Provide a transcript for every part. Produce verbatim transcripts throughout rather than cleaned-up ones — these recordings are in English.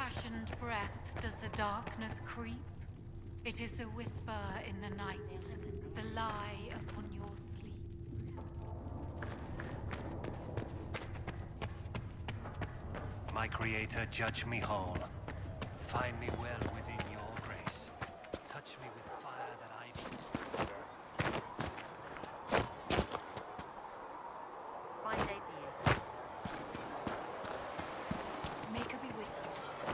impassioned breath does the darkness creep? It is the whisper in the night, the lie upon your sleep. My creator, judge me whole. Find me well within your grace. Touch me with fire that I... Fine day for you. Maker be with you.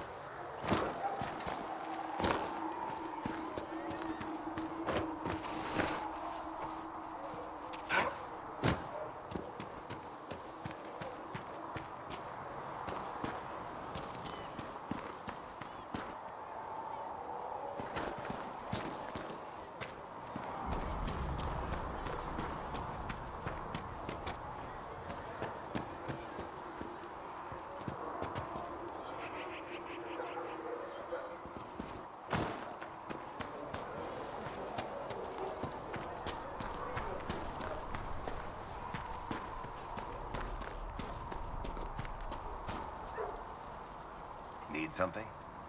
Need something?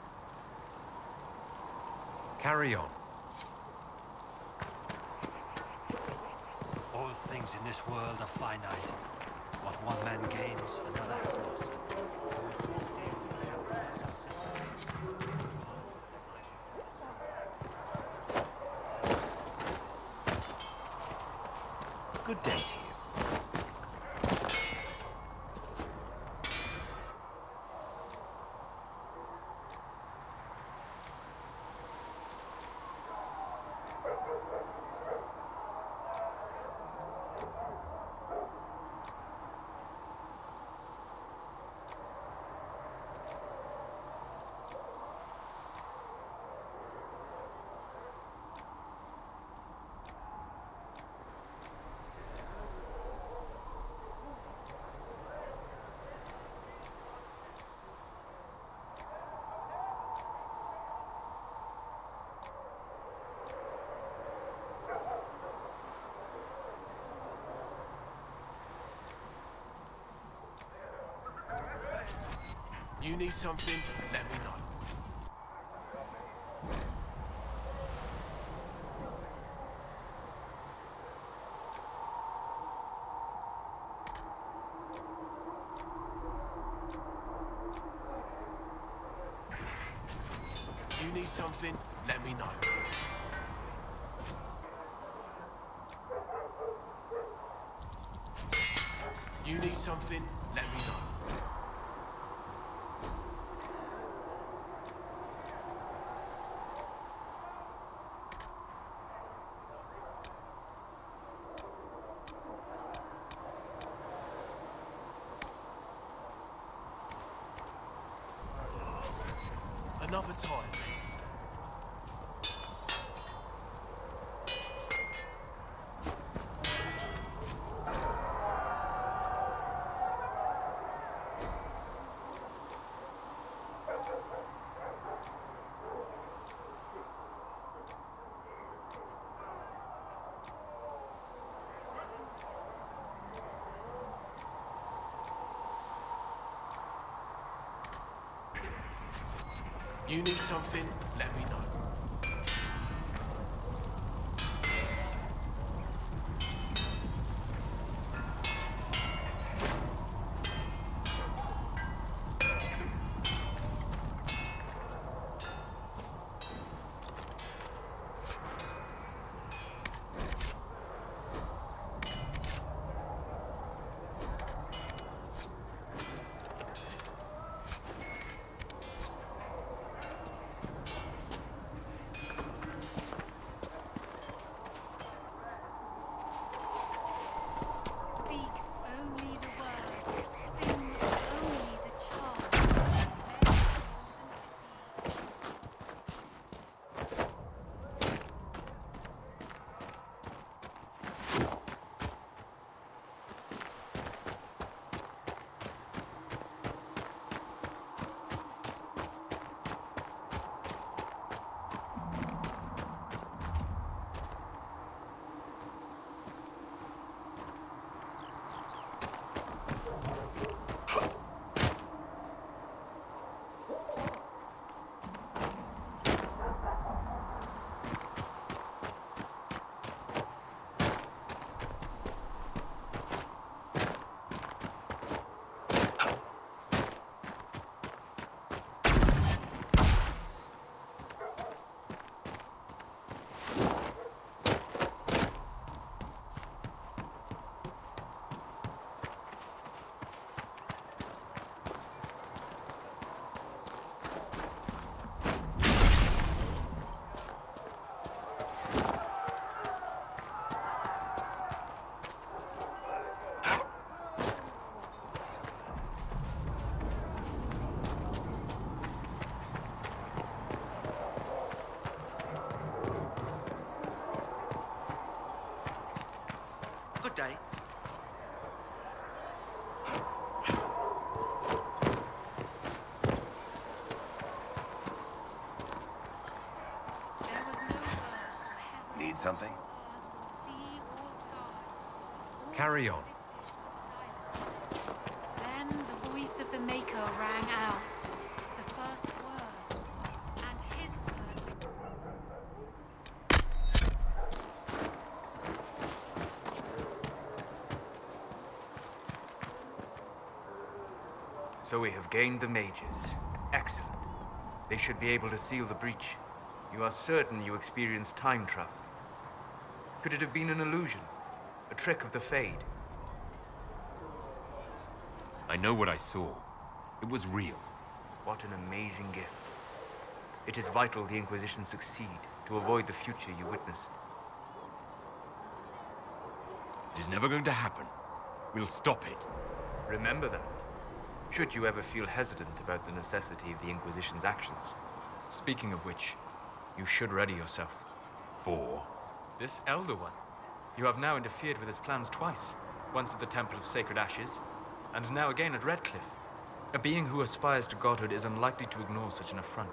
Carry on. All things in this world are finite. What one man gains, another has lost. Those who think they have lost. Good day to you. You need something? Let me know. You need something? Let me know. You need something? Let me know. Another time. You need something? Let me know. carry on. Then the voice of the Maker rang out. The first word. And his word. So we have gained the mages. Excellent. They should be able to seal the breach. You are certain you experienced time travel? Could it have been an illusion? A trick of the Fade? I know what I saw. It was real. What an amazing gift. It is vital the Inquisition succeed to avoid the future you witnessed. It is never going to happen. We'll stop it. Remember that. Should you ever feel hesitant about the necessity of the Inquisition's actions. Speaking of which, you should ready yourself. For? This Elder One. You have now interfered with his plans twice. Once at the Temple of Sacred Ashes, and now again at Redcliffe. A being who aspires to godhood is unlikely to ignore such an affront.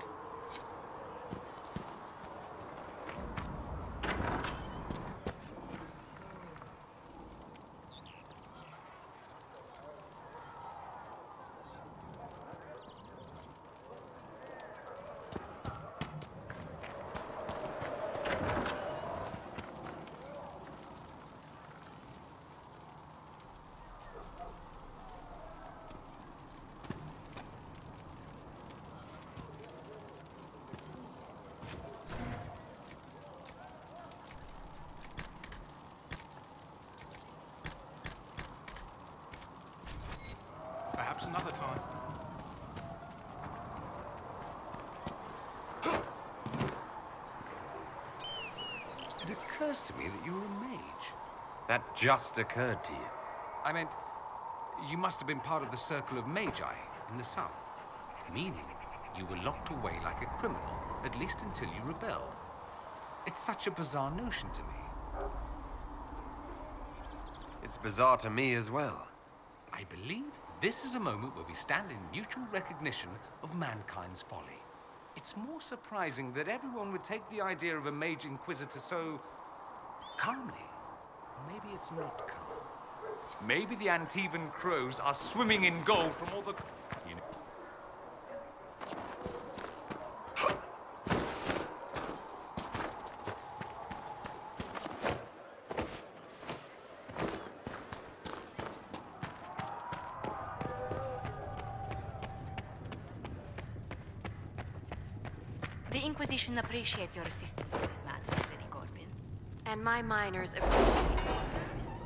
Perhaps another time. It occurs to me that you're a mage. That just occurred to you. I meant, you must have been part of the Circle of Magi in the south. Meaning, you were locked away like a criminal, at least until you rebelled. It's such a bizarre notion to me. It's bizarre to me as well. I believe this is a moment where we stand in mutual recognition of mankind's folly. It's more surprising that everyone would take the idea of a mage inquisitor so calmly. Maybe it's not calm. Maybe the Antivan crows are swimming in gold from all the... You know. The Inquisition appreciates your assistance in this matter, Lady Corbin. And my miners appreciate your business.